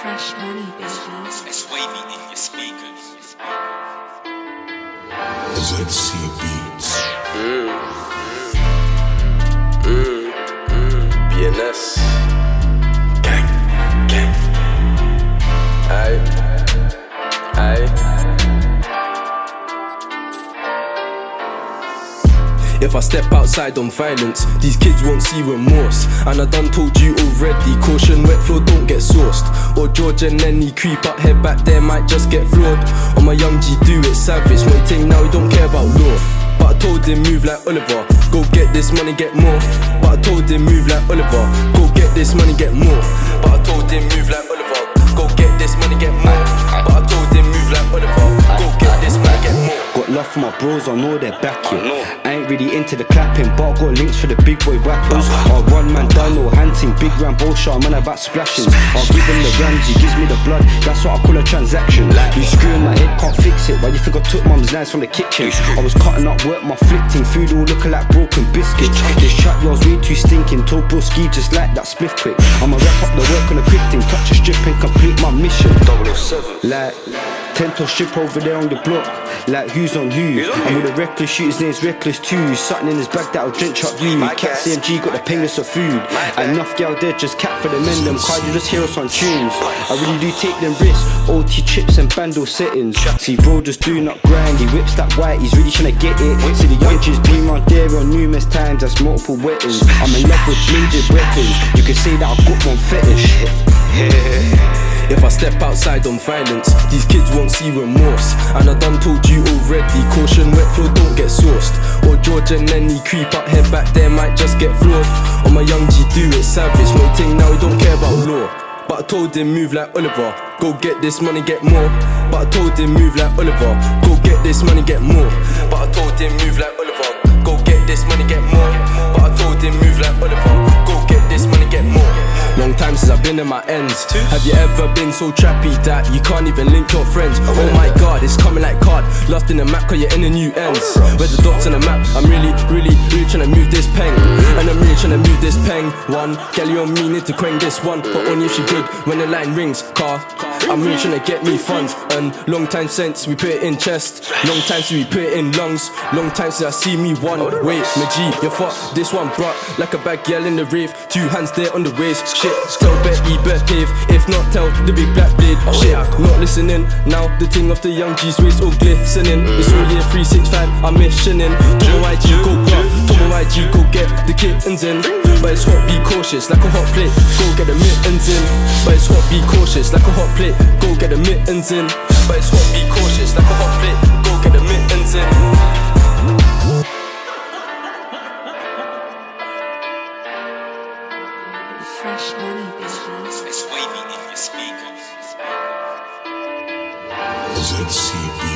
Fresh money, baby. It's wavy in your speakers. ZC Beats. BNS. Gang, gang. Aye, aye. If I step outside on violence, these kids won't see remorse. And I done told you already, caution, wet floor, don't get sourced. Or George and Lenny creep up, head back there, might just get floored. Or my young G do it savage, waiting now, he don't care about law. But I told him move like Oliver, go get this money, get more. But I told him move like Oliver, go get this money, get more. But I told him move like Oliver, go get this money, get more. But I told him move like Oliver, go get this money, get more. Got love for my bros, I know they're backing. I ain't really into the clapping, but I got links for the big boy rappers. I one man done, no hunting, big Rambo shot, man about splashing. I'll give him the rams, he gives me the blood, that's what I call a transaction. You screw in my head, can't fix it, why you think I took mum's knives from the kitchen? I was cutting up work, my flicking, food all looking like broken biscuits. This trap yours way too stinking, told bro ski just like that spliff quick. I'ma wrap up the work on a quick thing, touch a strip and complete my mission. 007. Like 10 strip over there on the block, like who's on who? I'm with a reckless shoot, his name's Reckless too. Something in his bag that'll drench up you. Cat CMG got the penguins of food. Enough gal there just cat for the men, them cars you just hear us on tunes. I really do take them risks, OT chips and bando settings. See bro just doing up grind, he whips that white, he's really trying to get it. See the young G's been round there on numerous times, that's multiple weapons. I'm in love with bladed weapons, you can say that I've got one fetish. If I step outside on violence, these kids won't see remorse. And I done told you already, caution, wet floor, don't get sourced. Or George and Lenny creep up, head back there, might just get floored. Or my young G do it savage, waiting now, he don't care about law. But I told him move like Oliver, go get this money, get more. But I told him move like Oliver, go get this money, get more. But I told him move like Oliver, go get this money, get more. But I told him move like Oliver, go get this money, get more. Long time since I've been in my ends. Have you ever been so trappy that you can't even link your friends? Oh my god, it's coming like card. Lost in the map cause you're in the new ends. Where's the dots on the map? I'm really trying to move this peng. And I'm really trying to move this peng. One, galley on me, need to quang this one. But only if she good when the line rings. Car, I'm really trying to get me funds. And long time since we put it in chest. Long time since we put it in lungs. Long time since I see me one. Wait, my G, you fuck this one, bruh. Like a bad girl in the rave. 2 hands there on the waist. Shit, tell Betty behave. If not, tell the big black blade. Shit, not listening. Now the thing of the young G's waist all glistening. It's all year 365, I'm missioning. Tomo YG go club, Tomo YG go get the kittens in. But it's hot, be cautious, like a hot plate. Go get the mittens in. But it's hot, be cautious, like a hot plate. Go get the mittens in. But it's hot, be cautious, like a hot plate. Go get the mittens in. Fresh money, baby. It's wavy in your speakers. ZC Beats.